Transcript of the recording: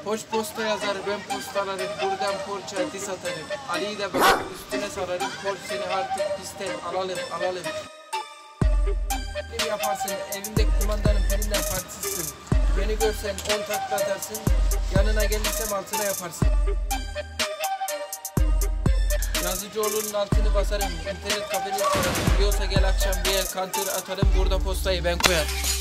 Hoş posta yazar ben postalarım, buradan porça diz atarım. Ali'yi de bak üstüne sararım, porç seni artık pisten alalım. Ne yaparsın, evimdeki kumandanın pilinden partisizsin. Beni görsen 10 takla atarsın, yanına gelirsem altına yaparsın. Yazıcıoğlu'nun altını basarım, internet kafeni sararım. Diyorsa gel akşam bir el kantır atarım, burada postayı ben koyarım.